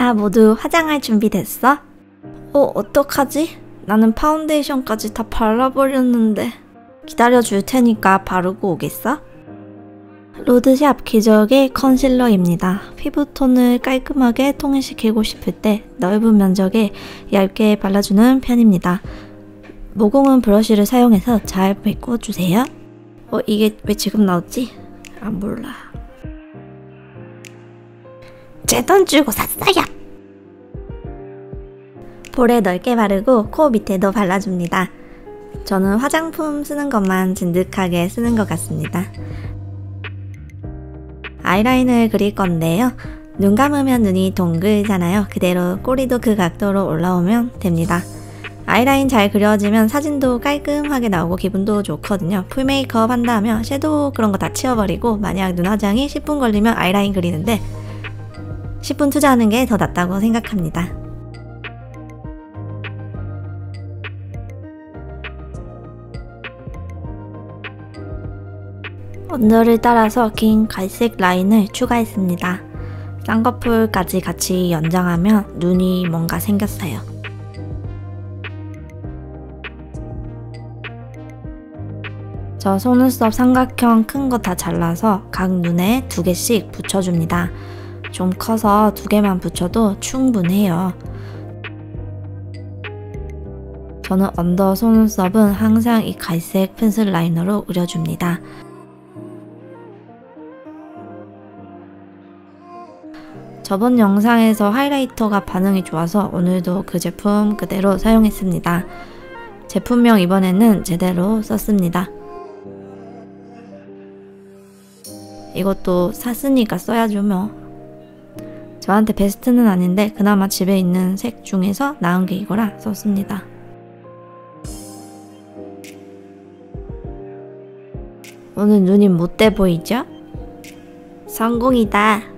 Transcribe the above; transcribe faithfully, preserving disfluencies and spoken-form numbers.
다 모두 화장할 준비 됐어? 어, 어떡하지? 나는 파운데이션까지 다 발라버렸는데. 기다려줄 테니까 바르고 오겠어? 로드샵 기적의 컨실러입니다. 피부톤을 깔끔하게 통일시키고 싶을 때 넓은 면적에 얇게 발라주는 편입니다. 모공은 브러쉬를 사용해서 잘 메꿔주세요. 어, 이게 왜 지금 나왔지? 아, 몰라. 제 돈 주고 샀어요! 볼에 넓게 바르고 코 밑에도 발라줍니다. 저는 화장품 쓰는 것만 진득하게 쓰는 것 같습니다. 아이라인을 그릴 건데요. 눈 감으면 눈이 동글잖아요. 그대로 꼬리도 그 각도로 올라오면 됩니다. 아이라인 잘 그려지면 사진도 깔끔하게 나오고 기분도 좋거든요. 풀 메이크업 한다면 섀도우 그런 거 다 치워버리고 만약 눈 화장이 십 분 걸리면 아이라인 그리는데 십 분 투자하는 게 더 낫다고 생각합니다. 언더를 따라서 긴 갈색 라인을 추가했습니다. 쌍꺼풀까지 같이 연장하면 눈이 뭔가 생겼어요. 저 속눈썹 삼각형 큰 거 다 잘라서 각 눈에 두 개씩 붙여줍니다. 좀 커서 두 개만 붙여도 충분해요. 저는 언더 속눈썹은 항상 이 갈색 펜슬 라이너로 그려줍니다. 저번 영상에서 하이라이터가 반응이 좋아서 오늘도 그 제품 그대로 사용했습니다. 제품명 이번에는 제대로 썼습니다. 이것도 샀으니까 써야죠 뭐. 저한테 베스트는 아닌데 그나마 집에 있는 색 중에서 나은 게 이거라 썼습니다. 오늘 눈이 못돼 보이죠? 성공이다.